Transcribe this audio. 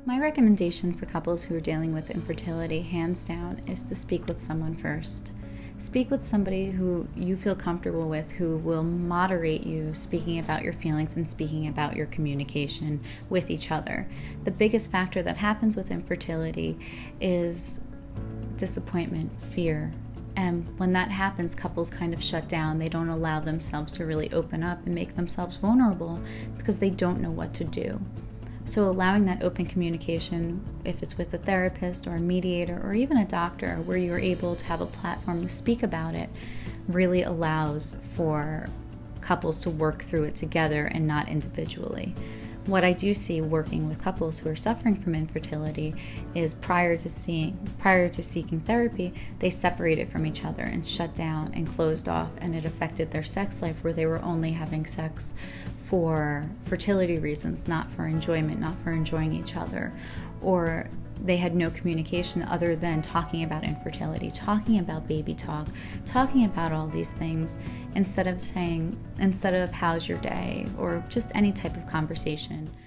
My recommendation for couples who are dealing with infertility, hands down, is to speak with someone first. Speak with somebody who you feel comfortable with, who will moderate you speaking about your feelings and speaking about your communication with each other. The biggest factor that happens with infertility is disappointment, fear. And when that happens, couples kind of shut down. They don't allow themselves to really open up and make themselves vulnerable because they don't know what to do. So allowing that open communication, if it's with a therapist or a mediator or even a doctor, where you're able to have a platform to speak about it, really allows for couples to work through it together and not individually. What I do see working with couples who are suffering from infertility is prior to seeking therapy, they separated from each other and shut down and closed off, and it affected their sex life, where they were only having sex for fertility reasons, not for enjoyment, not for enjoying each other. Or they had no communication other than talking about infertility, talking about baby talk, talking about all these things, instead of how's your day, or just any type of conversation.